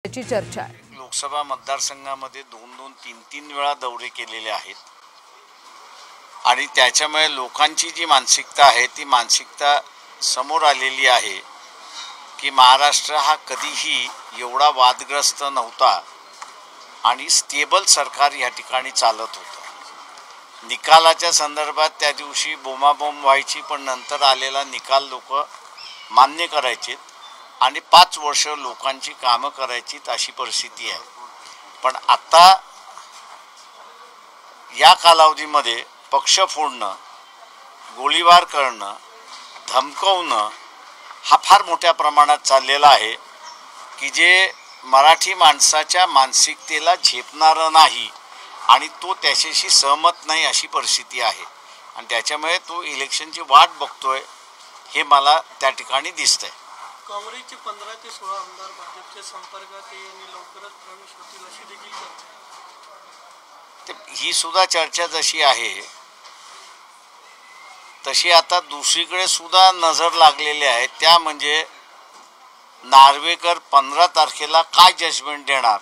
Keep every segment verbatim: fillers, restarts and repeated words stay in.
याची चर्चा आहे। लोकसभा मतदारसंघामध्ये दोन दोन तीन तीन वेळा दौरे केलेले आहेत आणि त्याच्यामुळे लोकांची जी मानसिकता आहे ती मानसिकता समोर आलेली आहे की महाराष्ट्र हा कधीही एवढा वादग्रस्त नव्हता आणि स्टेबल सरकार या ठिकाणी चालत होतं। निकालाच्या संदर्भात त्या दिवशी बोंबाबोंब व्हायची, पण नंतर आलेला निकाल लोक मान्य करायचे आणि पाच वर्ष लोकांची कामं करायची अशी परिस्थिती आहे। पण आता या कालावधीमध्ये पक्ष फोडणं, गोळीबार करणं, धमकवणं हा फार मोठ्या प्रमाणात चाललेला आहे की जे मराठी माणसाच्या मानसिकतेला झेपणारं नाही आणि तो त्याच्याशी सहमत नाही अशी परिस्थिती आहे आणि त्याच्यामुळे तो इलेक्शनची वाट बघतोय हे मला त्या ठिकाणी दिसतंय। काँग्रेसचे पंधरा ते सोळा आमदार भाजपच्या संपर्कात आणि लवकरच प्रवेश होतील अशी देखील चर्चा। ही सुद्धा चर्चा जशी आहे तशी आता दुसरीकडे सुद्धा नजर लागलेली आहे, त्या म्हणजे नार्वेकर पंधरा तारखेला काय जजमेंट देणार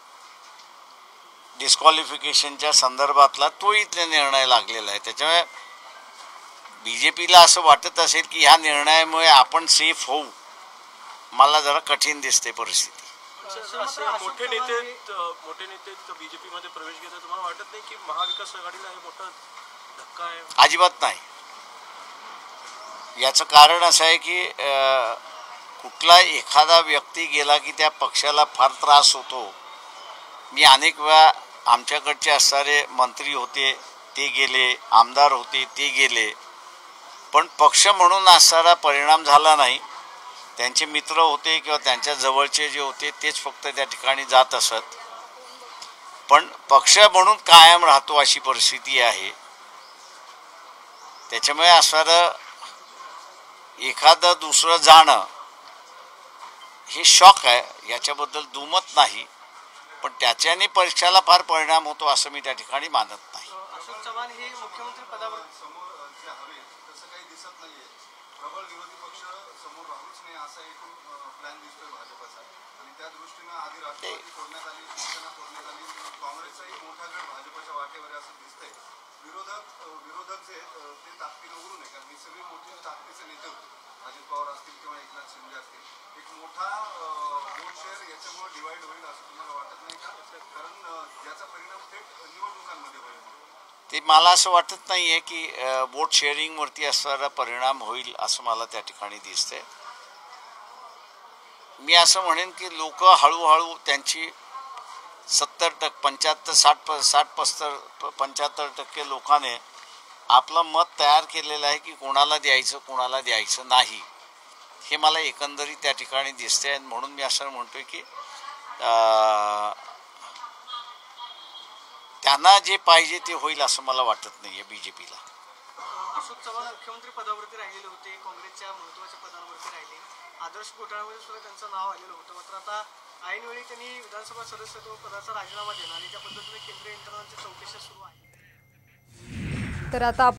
डिस्क्वालिफिकेशनच्या संदर्भातला तो इथले निर्णय लागलेला आहे। त्याच्यामुळे बी जे पीला असं वाटत असेल की ह्या निर्णयामुळे आपण सेफ होऊ, मला जरा कठीण दिसते परिस्थिती। मोठे नेते मोठे नेते बीजेपी मध्ये प्रवेश घेतात, तुम्हाला वाटत नाही की महाविकास आघाडीला हे मोठा धक्का आहे? अजिबात नाही। याचं कारण असं आहे की कुठला एखादा व्यक्ती गेला की त्या पक्षाला फार त्रास होतो। मी अनेक वेळा आमच्याकडचे असणारे मंत्री होते ते गेले, आमदार होते ते गेले, पण पक्ष म्हणून असणारा परिणाम झाला नाही। त्यांचे मित्र होते किंवा त्यांच्या जवळचे जे होते तेच फक्त त्या ठिकाणी जात असत, पण पक्ष म्हणून कायम राहतो अशी परिस्थिती आहे। त्याच्यामुळे असणारं एखादं दुसरं जाणं हे शॉक आहे, याच्याबद्दल दुमत नाही, पण त्याच्याने पक्षाला फार परिणाम होतो असं मी त्या ठिकाणी मानत नाही। अशोक चव्हाण हे मुख्यमंत्री पदावर समोर जे हवे तसं काही दिसत नाहीये, प्रबळ विरोधी पक्ष समोर राहूच नाही असा एकूण प्लॅन दिसतोय भाजपचा आणि त्या दृष्टीनं आधी राष्ट्रवादी फोडण्यात आली, शिवसेना फोडण्यात आली, काँग्रेसचाही मोठा गट भाजपच्या वाटेवर आहे असं दिसतंय। विरोधक विरोधक जे ते ताकदीने उघडू नये, कारण ही सगळी मोठी ताकदीचे नेते होते, अजित पवार असतील किंवा एकनाथ शिंदे असतील। एक मोठा वोट शेअर याच्यामुळे डिवाइड होईल असं तुम्हाला वाटत नाही का? कारण याचा परिणाम थेट निवडणुकांमध्ये होईल। ते मला असं वाटत नाही आहे की वोट शेअरिंगवरती असणारा परिणाम होईल असं मला त्या ठिकाणी दिसतंय। मी असं म्हणेन की लोक हळूहळू त्यांची सत्तर टक्के पंच्याहत्तर साठ साठ पस्तर पंच्याहत्तर टक्के लोकांनी आपलं मत तयार केलेलं आहे की कोणाला द्यायचं कोणाला द्यायचं नाही, हे मला एकंदरीत त्या ठिकाणी दिसते। म्हणून मी असं म्हणतोय की त्यांना जे पाहिजे ते होईल असं मला वाटत नाही आहे बीजेपीला। अशोक चव्हाण मुख्यमंत्री पदावरती राहिलेले होते, काँग्रेसच्या महत्त्वाच्या पदांवरती राहिले, आदर्श घोटाळ्यामध्ये सुद्धा त्यांचं नाव आलेलं होतं, मात्र आता ऐनवेळी त्यांनी विधानसभा सदस्यत्व पदाचा राजीनामा दिला आणि त्या पद्धतीने केंद्रीय यंत्रणांची चौकशी सुरू आहे। तर आता